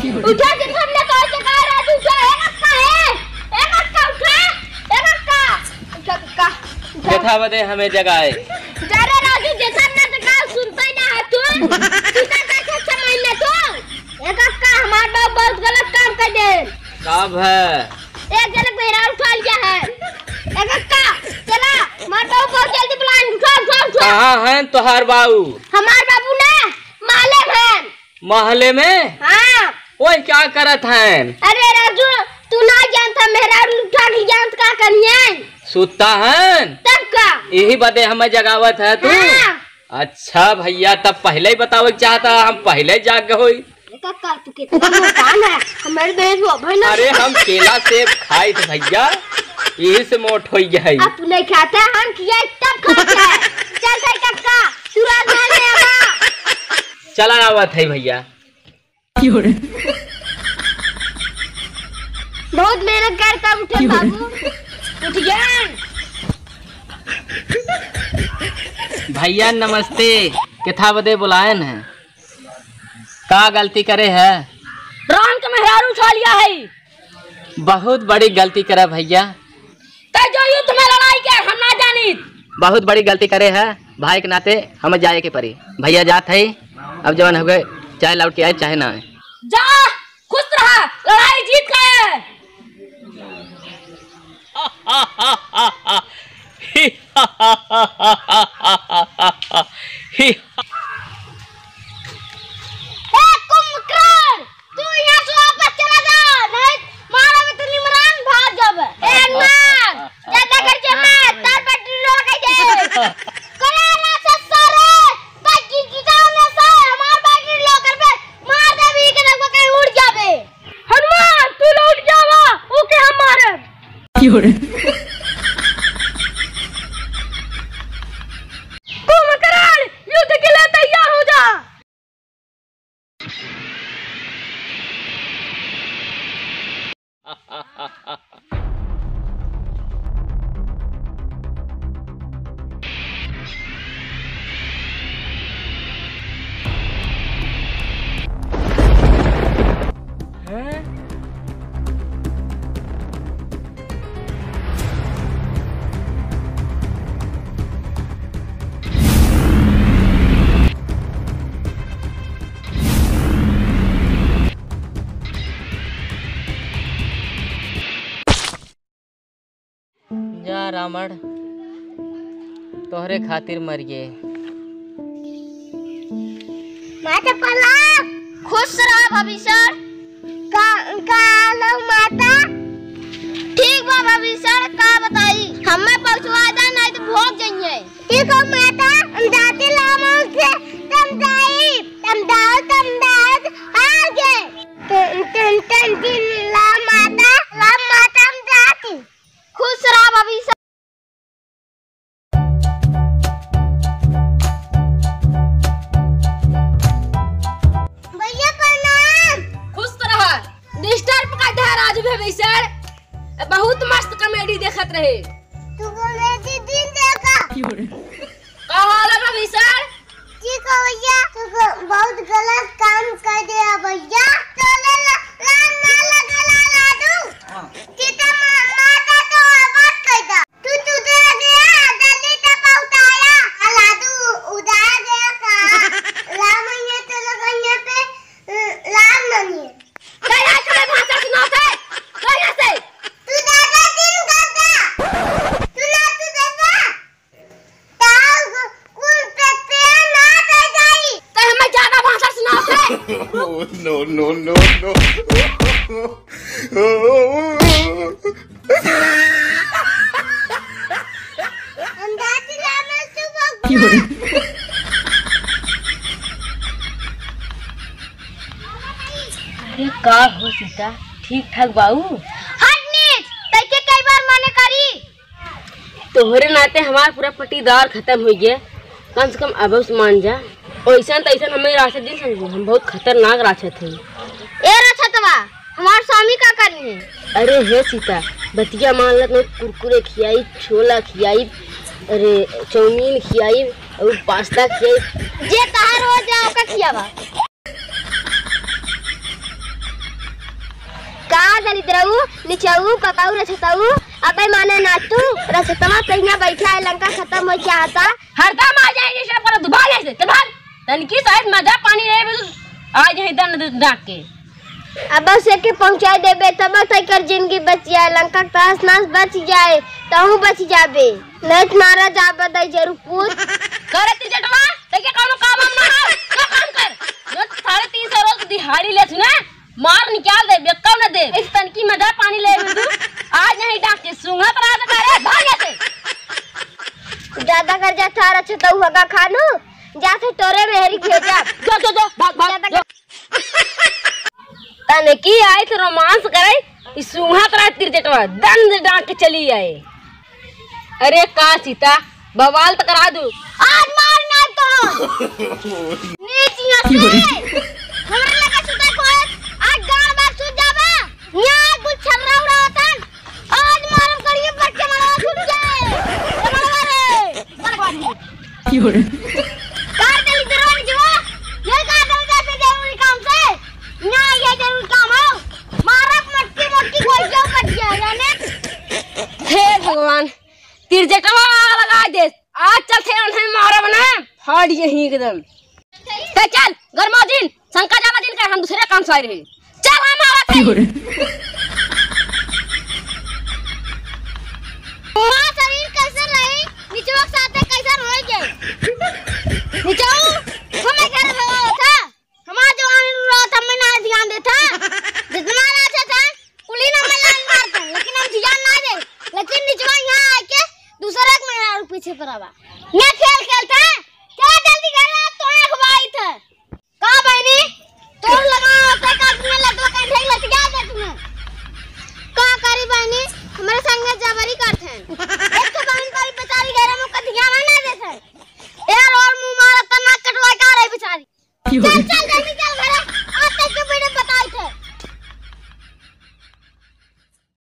उठा के हमने कहा जगा राजू उठा है अक्का उठा एक अक्का देखा बदे हमें जगाए अरे राजू जैसा ना जगा सुनता ही ना है तू सीधा कैसे समझ ले तू एक अक्का हमारा बाप बहुत गलत काम कर दे कब है एक जन मेरा उठा लिया है एक अक्का चला हमारा बाप बहुत जल्दी बुलाएं उठा कहाँ हैं तोहार बाबू हमारे बाबू ने माले में महले में हाँ ओए क्या करत हैं अरे राजू तू ना जानता मेरा उठा के जानत का करिए सुता हैं तब का यही बदे हमें जगावत है तू हाँ। अच्छा भैया तब पहले ही बतावे चाहता हम पहले जाग गए होई काका तू कितना मोटान है हमारे बेच वो भाई ना अरे हम केला सेब खाई थे भैया यही से मोट हो गया है आप नहीं खाते हम किया तब खाते हैं चल भाई काका तू रात में ले आ चला आवत है भैया बहुत मेहनत करता उठे बाबू उठ गया भैया नमस्ते किथा बदे बुलायन है का गलती करे है राम के मेहरारू उठा लिया है बहुत बड़ी गलती करे भैया ते जो युद्ध में लड़ाई के हम ना जानी बहुत बड़ी गलती करे है भाई के नाते हमें जाए के पड़ी भैया जात है अब जवान हो गए चाहे लौट के आए चाहे ना आए जा खुश रहा लड़ाई जीत गए कुंभकर्ण तू यहाँ से वापस चला जा नहीं मारा में तू निमरान भाग जब ए नाग ज्यादा खर्चे मत तार बैटरी लो के दे कोला से सारे ताकि गिटाने से हमार बैटरी लो कर पे मार दे भी के लगवा कहीं उड़ जावे हनुमान तू उड़ जावा ओके हम मारे कुंभकर्ण युद्ध के लिए तैयार हो जा जा रावण तोहरे खातिर मरिए माता पला खुश रह भविष्य का लो माता ठीक बा भविष्य का बताई हमें पहुंचवा दे नहीं तो भोग जाइए ठीक हो माता हम जाते लामों से तुम दाओ आगे टन दिन ला माता हम जाती खुश रह भविष्य भैया प्रणाम खुश रह डिस्टर्ब का दे राजू भविष्य बहुत मस्त कॉमेडी देखत रहे तू कॉमेडी दिन देखा का हाल है भविष्य ठीक है भैया तू बहुत गलत काम कर दिया भैया चले ना लगा लाडू सीता माता तो आवाज कर दा तू दे गया जल्दी तक उतारा लाडू उड़ा गया का राम ये तो लगाने पे राम नहीं क्या तुम्हें भाषा सुनाते क्या से तू दादा दिन करता तू दादा ताऊ कुल पे ना कर जाई तो हमें ज्यादा भाषा सुनाते no no no no हम दादी लामे सुबह अरे का हो सीता ठीक ठाक बाऊ हटनीच तैके कई बार माने करी तोहरे नाते हमार पूरा पटीदार खत्म हो गया कम से कम अब मान जा ऐसा तैसा हमें रास्ते दिन समझो हम बहुत खतरनाक राक्षस थे ए रछतवा हमार स्वामी का करनी है अरे हे सीता बतिया मान लग में कुरकुरे खियाई छोला खियाई अरे चाउमीन खियाई और पास्ता खियाई जे तहार हो जाओ का खियावा दली दरऊ नीचेऊ पकाऊ रछताऊ अबे माने ना तू रछतवा तइया बैठा है लंका खत्म हो क्या आता हरदम आ जाएंगे सब कर दुबा ऐसे चल भाग तनकी शायद मजा पानी रहे आज यही दन डाक के अब से के पहुंचा देबे तब तक कर जिंदगी बच जाए लंका तास नास बच जाए तहू बच जाबे नहीं मारा जाबे दई जरूर पूछ करे ती जटवा ते के कोनो काम हम ना हो क्या काम कर जो 350 रोज दिहाड़ी ले सुने मार निकाल दे बेकौ न दे इस तनकी मजा पानी ले तू आज नहीं डाक के सुंगत रात करे भाग ऐसे ज्यादा कर जा थारा छतऊ होगा खानू जाते तोरे मेहरी भेजा जो भाग तने की आए थे रोमांस करे इस सुहा तरह तीर जटवा दंड डांट के चली आए अरे का सीता बवाल तो करा दू आज मारना तो नीचिया से हमरा लगा सुता को आज गांव बाग सुत जाबा यहां कुछ छल रहा होता आज मारम करिए बच्चे मारा छूट जाए मारे बर्बाद की हो रे कर दे इधर जो ये का दे से जरूरी काम से ना ये जरूरी काम हो मारक मट्टी मोटी कोई जो बच जाएगा ने हे भगवान तीर जटवा लगा दे आज चल थे उन्हें मारा बना फाड़ यही एकदम ते चल गरमा दिन शंका जाला दिन का हम दूसरे काम से रहे चल हमारा थे मां शरीर कैसे रही निचवा साथे कैसा रह गए निचाऊ हमें घर भगा था हमारा जवान रहा था मैं ना ध्यान देता जितना अच्छा था कुली ना मैं मारता लेकिन हम ध्यान ना दे लेकिन निचवा यहां आके दूसरा एक मेरा पीछे पड़ावा मैं खेल खेलता क्या जल्दी घर आ तो एक भाई था का बहनी तोड़ लगा होता का तुम्हें लटवा कंठे लट गया था तुम्हें का करी बहनी हमारे संग जबरी करथे एक तो बहन करी बेचारी घर में कथिया ना देथे यार और मुंह मारा तना कटवा का रही बेचारी